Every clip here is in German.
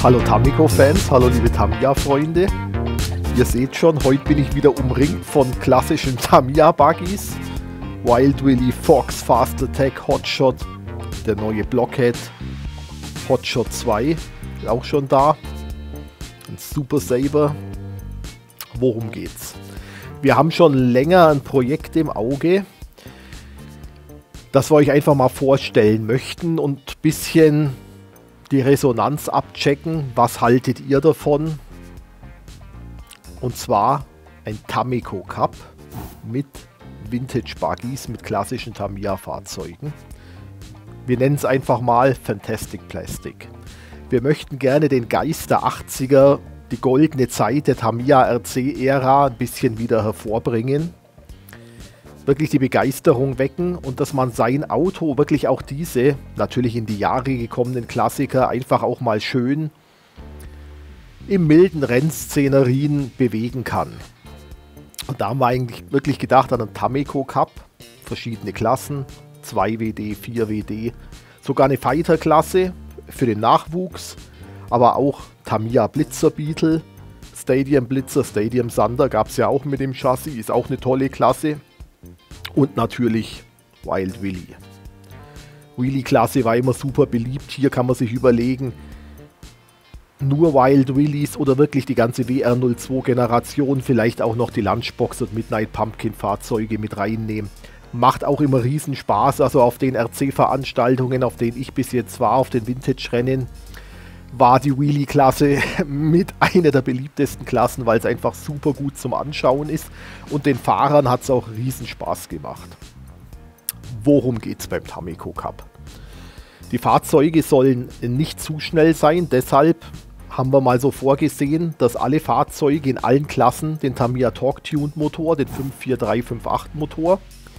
Hallo Tamiko-Fans, hallo liebe Tamiya-Freunde. Ihr seht schon, heute bin ich wieder umringt von klassischen Tamiya-Buggies. Wild Willy, Fox, Fast Attack, Hotshot, der neue Blockhead, Hotshot 2, auch schon da. Ein Super Saber. Worum geht's? Wir haben schon länger ein Projekt im Auge, das wir euch einfach mal vorstellen möchten und ein bisschen die Resonanz abchecken. Was haltet ihr davon? Und zwar ein Tamiko Cup mit Vintage Buggies, mit klassischen Tamiya Fahrzeugen. Wir nennen es einfach mal Fantastic Plastic. Wir möchten gerne den Geist der 80er, die goldene Zeit der Tamiya RC-Ära ein bisschen wieder hervorbringen. Wirklich die Begeisterung wecken und dass man sein Auto, wirklich auch diese, natürlich in die Jahre gekommenen Klassiker, einfach auch mal schön im milden Rennszenerien bewegen kann. Und da haben wir eigentlich wirklich gedacht an einen Tamiko Cup, verschiedene Klassen, 2WD, 4WD, sogar eine Fighter-Klasse für den Nachwuchs, aber auch Tamiya Blitzer Beetle, Stadium Blitzer, Stadium Thunder gab es ja auch mit dem Chassis, ist auch eine tolle Klasse. Und natürlich Wild Willy. Willy-Klasse war immer super beliebt. Hier kann man sich überlegen, nur Wild Willys oder wirklich die ganze WR02-Generation, vielleicht auch noch die Lunchbox und Midnight Pumpkin-Fahrzeuge mit reinnehmen. Macht auch immer riesen Spaß. Also auf den RC-Veranstaltungen, auf denen ich bis jetzt war, auf den Vintage-Rennen, war die Wheelie-Klasse mit einer der beliebtesten Klassen, weil es einfach super gut zum Anschauen ist und den Fahrern hat es auch riesen Spaß gemacht. Worum geht es beim Tamiko Cup? Die Fahrzeuge sollen nicht zu schnell sein, deshalb haben wir mal so vorgesehen, dass alle Fahrzeuge in allen Klassen den Tamiya Torque Tuned Motor, den 54358 Motor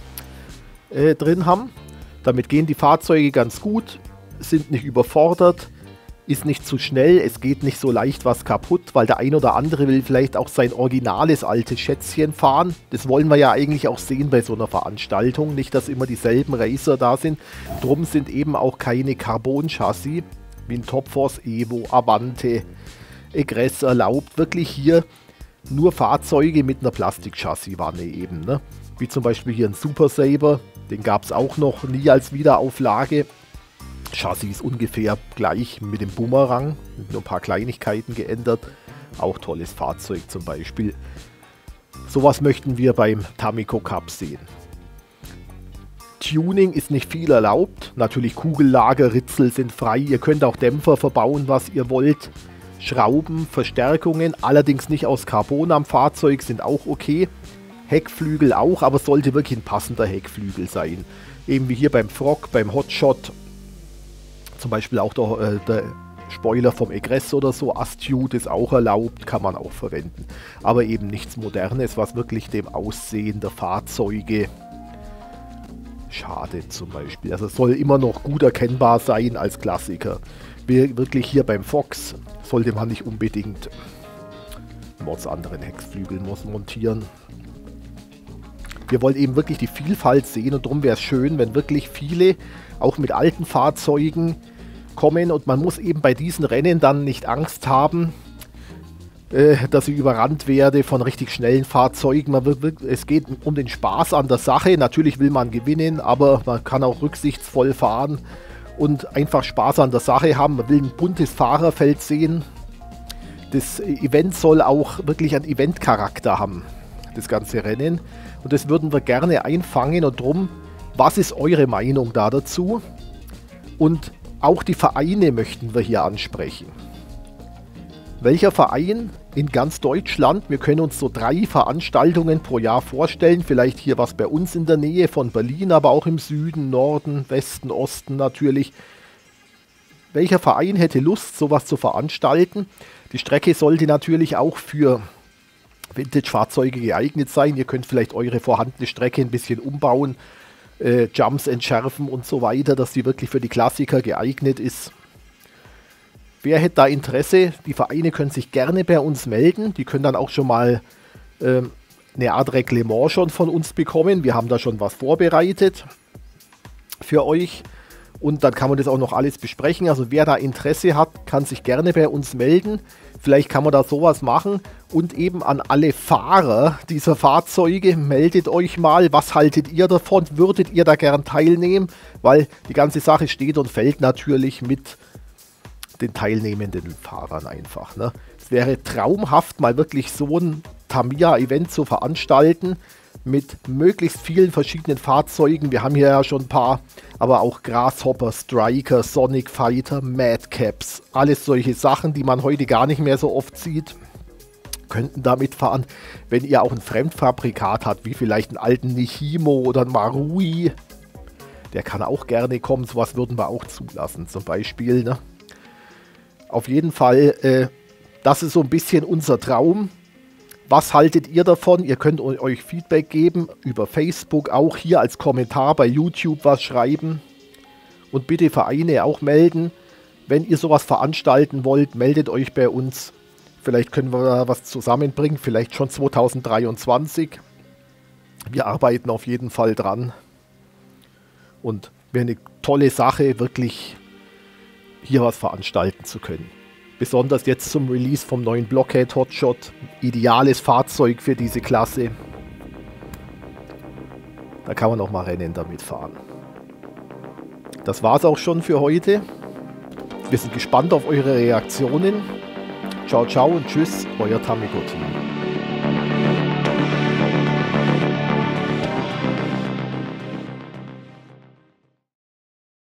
drin haben. Damit gehen die Fahrzeuge ganz gut, sind nicht überfordert, ist nicht zu schnell, es geht nicht so leicht was kaputt, weil der ein oder andere will vielleicht auch sein originales altes Schätzchen fahren. Das wollen wir ja eigentlich auch sehen bei so einer Veranstaltung, nicht dass immer dieselben Racer da sind. Drum sind eben auch keine Carbon-Chassis wie ein Topforce Evo, Avante, Egress erlaubt. Wirklich hier nur Fahrzeuge mit einer Plastik-Chassis-Wanne eben, ne? Wie zum Beispiel hier ein Super Saber, den gab es auch noch nie als Wiederauflage. Chassis ist ungefähr gleich mit dem Bumerang, mit nur ein paar Kleinigkeiten geändert. Auch tolles Fahrzeug zum Beispiel. Sowas möchten wir beim Tamiko Cup sehen. Tuning ist nicht viel erlaubt. Natürlich Kugellager, Ritzel sind frei. Ihr könnt auch Dämpfer verbauen, was ihr wollt. Schrauben, Verstärkungen, allerdings nicht aus Carbon am Fahrzeug, sind auch okay. Heckflügel auch, aber sollte wirklich ein passender Heckflügel sein. Eben wie hier beim Frog, beim Hotshot. Zum Beispiel auch der Spoiler vom Egress oder so, Astute ist auch erlaubt, kann man auch verwenden. Aber eben nichts Modernes, was wirklich dem Aussehen der Fahrzeuge schadet zum Beispiel. Also es soll immer noch gut erkennbar sein als Klassiker. Wirklich hier beim Fox sollte man nicht unbedingt anderen Heckflügel montieren. Wir wollen eben wirklich die Vielfalt sehen und darum wäre es schön, wenn wirklich viele, auch mit alten Fahrzeugen, kommen und man muss eben bei diesen Rennen dann nicht Angst haben, dass ich überrannt werde von richtig schnellen Fahrzeugen. Es geht um den Spaß an der Sache. Natürlich will man gewinnen, aber man kann auch rücksichtsvoll fahren und einfach Spaß an der Sache haben. Man will ein buntes Fahrerfeld sehen. Das Event soll auch wirklich einen Eventcharakter haben, das ganze Rennen. Und das würden wir gerne einfangen und drum, was ist eure Meinung da dazu? Und auch die Vereine möchten wir hier ansprechen. Welcher Verein in ganz Deutschland? Wir können uns so 3 Veranstaltungen pro Jahr vorstellen. Vielleicht hier was bei uns in der Nähe von Berlin, aber auch im Süden, Norden, Westen, Osten natürlich. Welcher Verein hätte Lust, sowas zu veranstalten? Die Strecke sollte natürlich auch für Vintage-Fahrzeuge geeignet sein. Ihr könnt vielleicht eure vorhandene Strecke ein bisschen umbauen, Jumps entschärfen und so weiter, dass die wirklich für die Klassiker geeignet ist. Wer hätte da Interesse? Die Vereine können sich gerne bei uns melden. Die können dann auch schon mal eine Art Reglement schon von uns bekommen. Wir haben da schon was vorbereitet für euch. Und dann kann man das auch noch alles besprechen. Also wer da Interesse hat, kann sich gerne bei uns melden. Vielleicht kann man da sowas machen. Und eben an alle Fahrer dieser Fahrzeuge, meldet euch mal. Was haltet ihr davon? Würdet ihr da gern teilnehmen? Weil die ganze Sache steht und fällt natürlich mit den teilnehmenden Fahrern einfach. Ne? Es wäre traumhaft, mal wirklich so ein Tamiya-Event zu veranstalten. Mit möglichst vielen verschiedenen Fahrzeugen. Wir haben hier ja schon ein paar, aber auch Grasshopper, Striker, Sonic Fighter, Madcaps. Alles solche Sachen, die man heute gar nicht mehr so oft sieht. Könnten damit fahren, wenn ihr auch ein Fremdfabrikat habt, wie vielleicht einen alten Nihimo oder einen Marui. Der kann auch gerne kommen, sowas würden wir auch zulassen zum Beispiel. Ne? Auf jeden Fall, das ist so ein bisschen unser Traum. Was haltet ihr davon? Ihr könnt euch Feedback geben, über Facebook auch, hier als Kommentar bei YouTube was schreiben. Und bitte Vereine auch melden. Wenn ihr sowas veranstalten wollt, meldet euch bei uns. Vielleicht können wir da was zusammenbringen, vielleicht schon 2023. Wir arbeiten auf jeden Fall dran. Und wäre eine tolle Sache, wirklich hier was veranstalten zu können. Besonders jetzt zum Release vom neuen Blockhead Hotshot. Ideales Fahrzeug für diese Klasse. Da kann man auch mal Rennen damit fahren. Das war's auch schon für heute. Wir sind gespannt auf eure Reaktionen. Ciao, ciao und tschüss, euer Tamigo Team.